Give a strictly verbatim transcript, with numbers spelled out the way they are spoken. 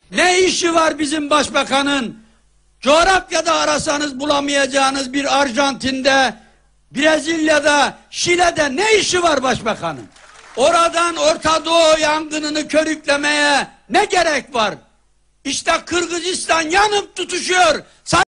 Ne işi var bizim başbakanın coğrafyada arasanız bulamayacağınız bir Arjantin'de, Brezilya'da, Şile'de ne işi var başbakanın? Oradan Orta Doğu yangınını körüklemeye ne gerek var? İşte Kırgızistan yanıp tutuşuyor.